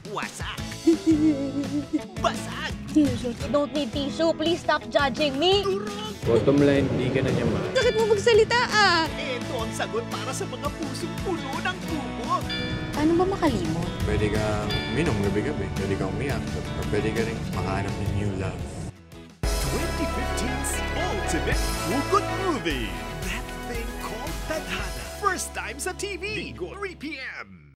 wasak. Basag. Tissue. Don't need tissue. Please stop judging me. Durog. Bottom line, di ka na niya ma. Sakit mo magsalita ah. Ito ang sagot para sa mga pusong puno ng tubo. Paano ba makalimot? Pwede kang minom gabi-gabi. Pwede kang umiyak. Or pwede ka rin makahanap ng new love. 2015's Ultimate Hugot Movie. That thing called Tadhana. First time sa TV. Linggo, 3 p.m.